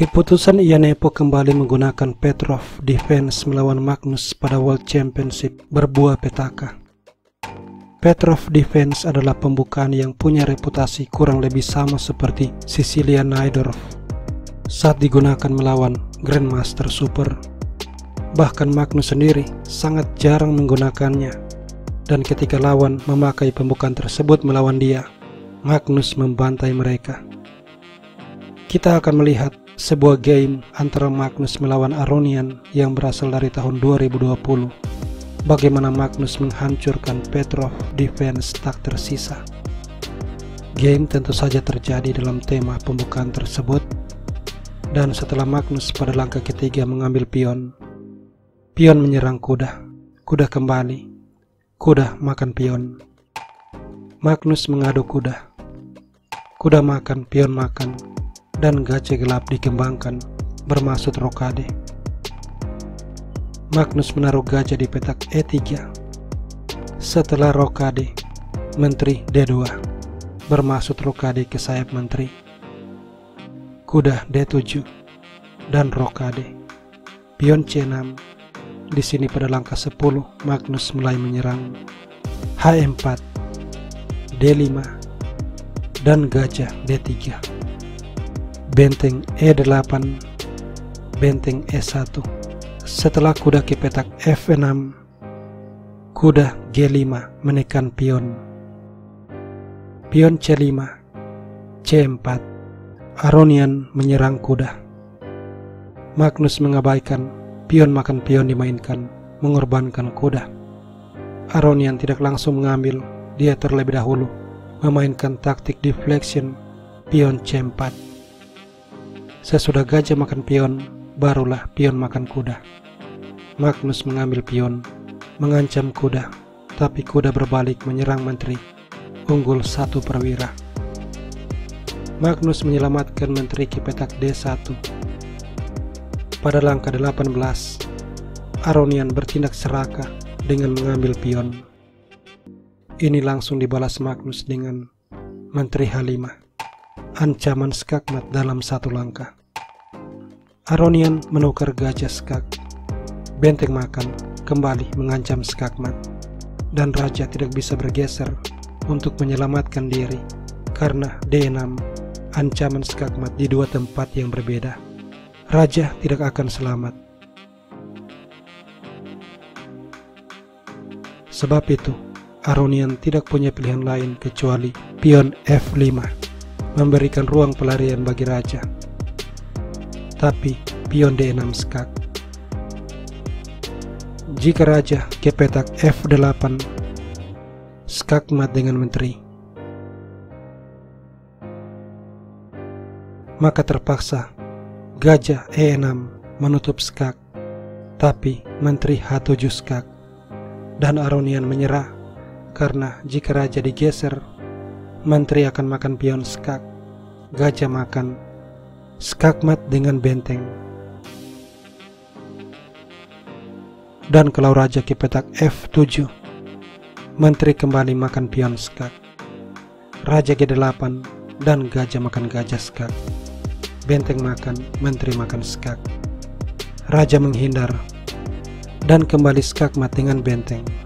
Keputusan Ianepo kembali menggunakan Petrov defense melawan Magnus pada World Championship berbuah petaka. Petrov defense adalah pembukaan yang punya reputasi kurang lebih sama seperti Sicilian Najdorf saat digunakan melawan Grandmaster Super. Bahkan Magnus sendiri sangat jarang menggunakannya, dan ketika lawan memakai pembukaan tersebut melawan dia, Magnus membantai mereka. Kita akan melihat sebuah game antara Magnus melawan Aronian yang berasal dari tahun 2020. Bagaimana Magnus menghancurkan Petrov defense tak tersisa. Game tentu saja terjadi dalam tema pembukaan tersebut, dan setelah Magnus pada langkah ketiga mengambil pion, pion menyerang kuda, kuda kembali, kuda makan pion. Magnus mengadu kuda, kuda makan, pion makan, dan gacha gelap dikembangkan bermaksud rokade. Magnus menaruh gajah di petak E3. Setelah rokade, menteri D2 bermaksud rokade ke sayap menteri. Kuda D7 dan rokade. Pion C6. Di sini pada langkah 10 Magnus mulai menyerang. H4, D5 dan gajah D3. Benteng E8, benteng E1. Setelah kuda ke petak F6, kuda G5 menekan pion. Pion C5, C4. Aronian menyerang kuda. Magnus mengabaikan pion makan pion dimainkan, mengorbankan kuda. Aronian tidak langsung mengambil, dia terlebih dahulu memainkan taktik deflection pion C4. Sesudah gajah makan pion, barulah pion makan kuda. Magnus mengambil pion, mengancam kuda, tapi kuda berbalik menyerang menteri. Unggul 1 perwira. Magnus menyelamatkan menteri ke petak D1. Pada langkah 18, Aronian bertindak serakah dengan mengambil pion. Ini langsung dibalas Magnus dengan menteri H5. Ancaman skakmat dalam 1 langkah. Aronian menukar gajah skak. Benteng makan kembali mengancam skakmat, dan raja tidak bisa bergeser untuk menyelamatkan diri karena D6 ancaman skakmat di 2 tempat yang berbeda. Raja tidak akan selamat. Sebab itu Aronian tidak punya pilihan lain kecuali pion F5, memberikan ruang pelarian bagi raja. Tapi pion D6 skak. Jika raja ke petak F8, skakmat dengan menteri, maka terpaksa gajah E6 menutup skak, tapi menteri H7 skak, dan Aronian menyerah karena jika raja digeser, menteri akan makan pion skak, gajah makan, skakmat dengan benteng. Dan kalau raja ke petak F7, menteri kembali makan pion skak, raja G8 dan gajah makan gajah skak, benteng makan, menteri makan skak, raja menghindar, dan kembali skakmat dengan benteng.